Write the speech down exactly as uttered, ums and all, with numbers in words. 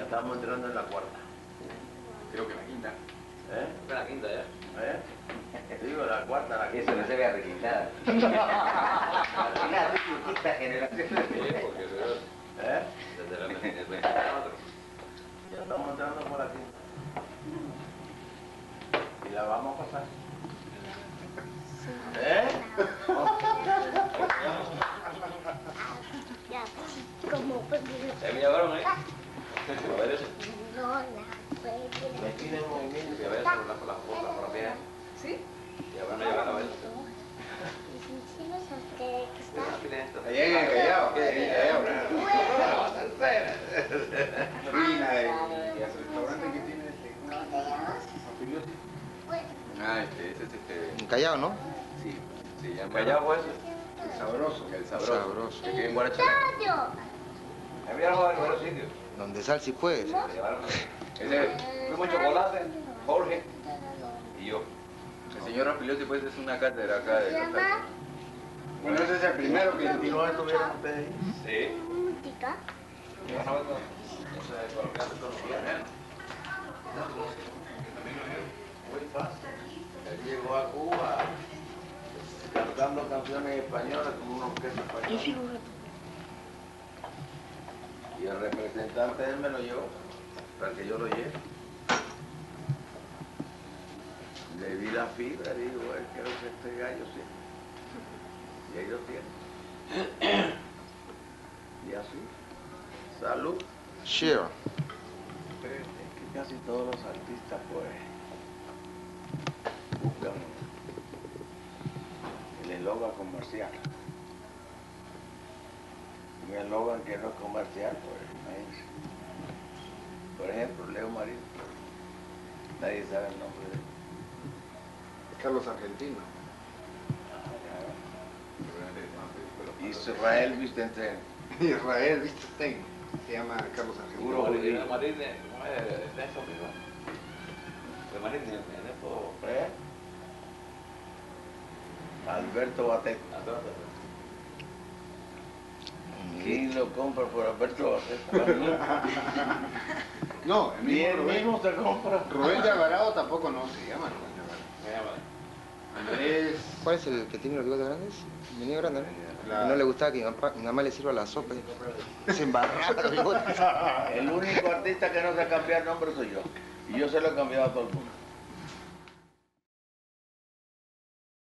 estamos entrando en la cuarta. Creo que la quinta. ¿Eh? Es la quinta ya. ¿Eh? Digo, la cuarta, la quinta. Eso no se ve a requintada. Una quinta generación. Sí, porque eso ¿Eh? desde la veinticuatro. Ya estamos entrando por la quinta. Y la vamos a pasar. ¿Eh? Ya, como ¿Se me llevaron, eh? A ver eso. no la Me piden movimiento. Y a ver eso, la por la boca, por la piel. ¿Sí? Y a ver, me llevan a ver. Allá en el Callao. Callao. Ruina de... ¿Y el restaurante que tiene este? Ah, este, este, este... En Callao, ¿no? Sí, se llama... ¿Callao fue eso? El Sabroso. El Sabroso. Sabroso. Que queda en Guarachalá. Me enviaron a varios sitios. Donde Salsi fue. Me llevaron. Ese, fuimos Chocolate, Jorge y yo. El señor Apiliotti pues es una cátedra acá de... Mamá. Bueno, ese es el primero que... ¿Continuó estuvieron ustedes ahí? Sí. Música. Y van a ver todo. No sé, colombiano colombiano. Muy fácil. Él llegó a Cuba cantando canciones españolas con una orquesta española. Y el representante de él me lo llevó para que yo lo lleve. Le vi la fibra y digo, "Eh, creo que este gallo sí". Y ahí lo tiene. Y así. Salud. Cheer. Pero es que casi todos los artistas pues buscan el eslogan comercial. Un eslogan que no es comercial, pues imagínense. Por ejemplo, Leo Marín. Nadie sabe el nombre de él. Carlos Argentino. Israel Vicente. Israel, ¿viste usted? Se llama Carlos Puro Argentino. judío. El Marín, ¿cómo es? ¿De eso mismo? El Marín, ¿en esto? ¿Eh? Alberto Batet. Atrás. ¿Quién lo compra por Alberto Batet? No, el Ni mismo él Rubén, mismo se compra. Rubén de Alvarado tampoco no se llama Rubén de Alvarado. Me llama. Andrés... ¿Cuál es el que tiene los bigotes grandes? El niño grande, ¿no? La- Y no le gustaba que mi mamá, mi mamá le sirva la sopa. y Se embarraba los bigotes. El único artista que no se ha cambiado el nombre soy yo. Y yo se lo he cambiado a todo el mundo.